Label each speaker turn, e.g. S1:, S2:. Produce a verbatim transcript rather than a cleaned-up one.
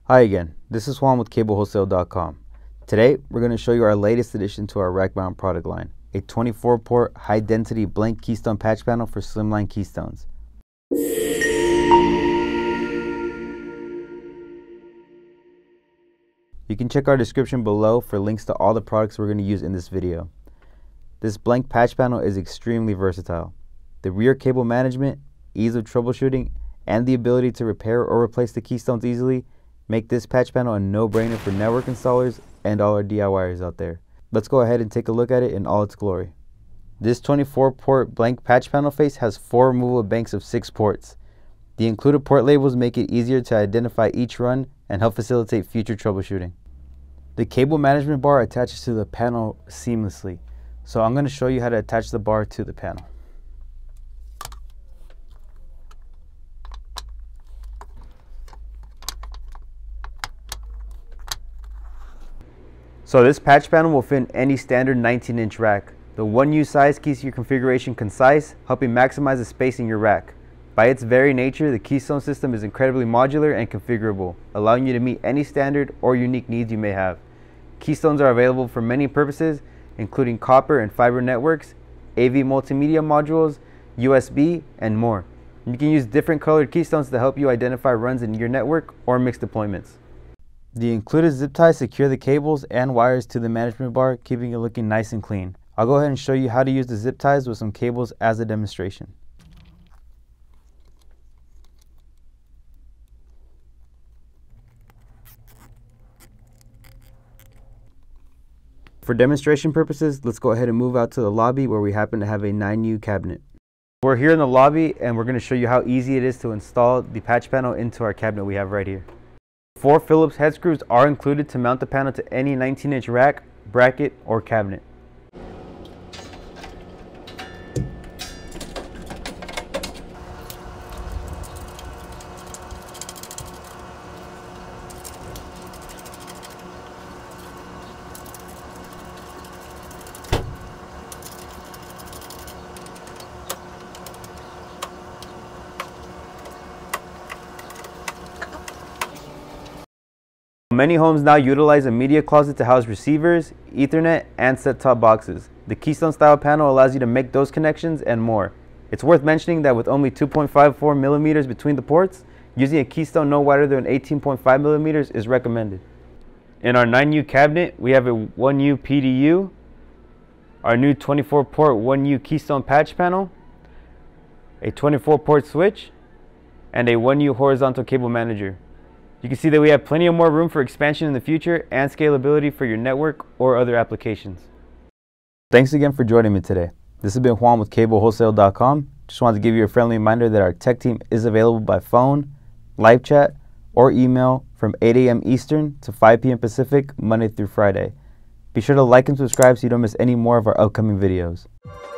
S1: Hi again, this is Juan with Cable Wholesale dot com. Today we're going to show you our latest addition to our rack mount product line, a twenty-four port high density blank Keystone patch panel for slimline Keystones. You can check our description below for links to all the products we're going to use in this video. This blank patch panel is extremely versatile. The rear cable management, ease of troubleshooting, and the ability to repair or replace the Keystones easily make this patch panel a no-brainer for network installers and all our DIYers out there. Let's go ahead and take a look at it in all its glory. This twenty-four port blank patch panel face has four removable banks of six ports. The included port labels make it easier to identify each run and help facilitate future troubleshooting. The cable management bar attaches to the panel seamlessly, so I'm going to show you how to attach the bar to the panel. So this patch panel will fit in any standard nineteen inch rack. The one U size keeps your configuration concise, helping maximize the space in your rack. By its very nature, the Keystone system is incredibly modular and configurable, allowing you to meet any standard or unique needs you may have. Keystones are available for many purposes, including copper and fiber networks, A V multimedia modules, U S B, and more. You can use different colored Keystones to help you identify runs in your network or mixed deployments. The included zip ties secure the cables and wires to the management bar, keeping it looking nice and clean. I'll go ahead and show you how to use the zip ties with some cables as a demonstration. For demonstration purposes, let's go ahead and move out to the lobby where we happen to have a nine U cabinet. We're here in the lobby and we're going to show you how easy it is to install the patch panel into our cabinet we have right here. Four Phillips head screws are included to mount the panel to any nineteen inch rack, bracket, or cabinet. Many homes now utilize a media closet to house receivers, Ethernet, and set-top boxes. The Keystone style panel allows you to make those connections and more. It's worth mentioning that with only two point five four millimeters between the ports, using a Keystone no wider than eighteen point five millimeters is recommended. In our nine U cabinet, we have a one U P D U, our new twenty-four port one U Keystone patch panel, a twenty-four port switch, and a one U horizontal cable manager. You can see that we have plenty of more room for expansion in the future and scalability for your network or other applications. Thanks again for joining me today. This has been Juan with Cable Wholesale dot com. Just wanted to give you a friendly reminder that our tech team is available by phone, live chat, or email from eight A M Eastern to five P M Pacific, Monday through Friday. Be sure to like and subscribe so you don't miss any more of our upcoming videos.